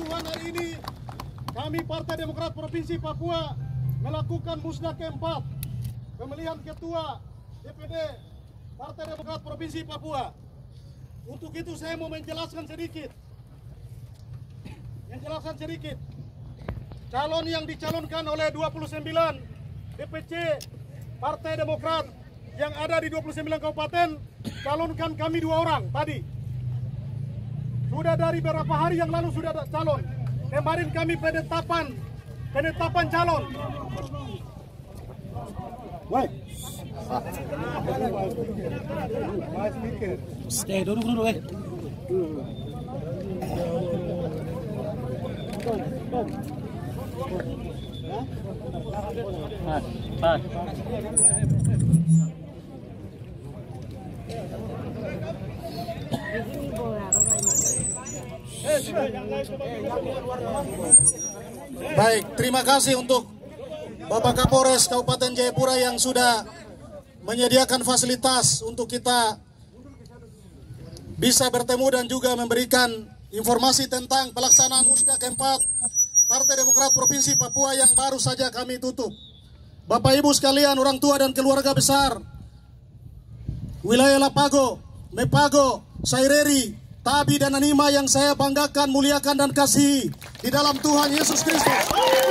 Tuhan, hari ini kami Partai Demokrat Provinsi Papua melakukan musda keempat pemilihan ketua DPD Partai Demokrat Provinsi Papua. Untuk itu saya mau menjelaskan sedikit. Calon yang dicalonkan oleh 29 DPC Partai Demokrat yang ada di 29 kabupaten, calonkan kami 2 orang tadi. Sudah dari beberapa hari yang lalu sudah ada calon. Kemarin kami penetapan calon. Stay duduk eh. Baik, terima kasih untuk Bapak Kapolres Kabupaten Jayapura yang sudah menyediakan fasilitas untuk kita bisa bertemu dan juga memberikan informasi tentang pelaksanaan musda keempat Partai Demokrat Provinsi Papua yang baru saja kami tutup. Bapak Ibu sekalian, orang tua dan keluarga besar wilayah Lapago, Mepago, Saireri, Tabi dan Anima yang saya banggakan, muliakan dan kasihi di dalam Tuhan Yesus Kristus.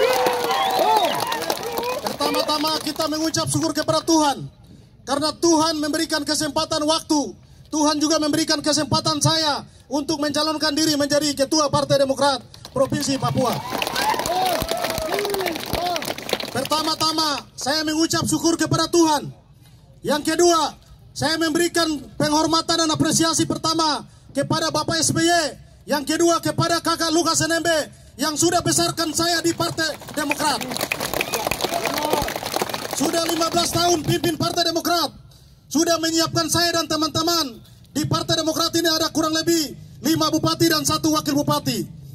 Pertama-tama kita mengucap syukur kepada Tuhan karena Tuhan memberikan kesempatan waktu. Tuhan juga memberikan kesempatan saya untuk mencalonkan diri menjadi ketua Partai Demokrat Provinsi Papua. Pertama-tama saya mengucap syukur kepada Tuhan. Yang kedua, saya memberikan penghormatan dan apresiasi pertama kepada Bapak SBY. Yang kedua kepada Kakak Lukas NMB yang sudah besarkan saya di Partai Demokrat. Sudah 15 tahun pimpin Partai Demokrat. Sudah menyiapkan saya dan teman-teman. Di Partai Demokrat ini ada kurang lebih 5 bupati dan 1 wakil bupati.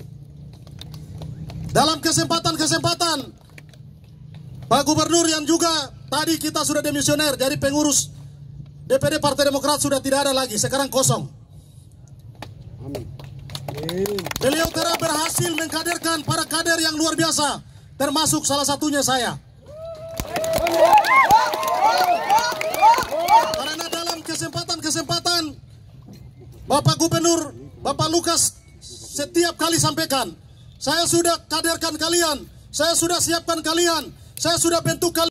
Dalam kesempatan-kesempatan, Pak Gubernur yang juga tadi kita sudah demisioner, jadi pengurus DPD Partai Demokrat sudah tidak ada lagi, sekarang kosong. Beliau telah berhasil mengkaderkan para kader yang luar biasa, termasuk salah satunya saya. Karena dalam kesempatan-kesempatan Bapak Gubernur, Bapak Lukas setiap kali sampaikan, saya sudah kaderkan kalian, saya sudah siapkan kalian, saya sudah bentuk kalian.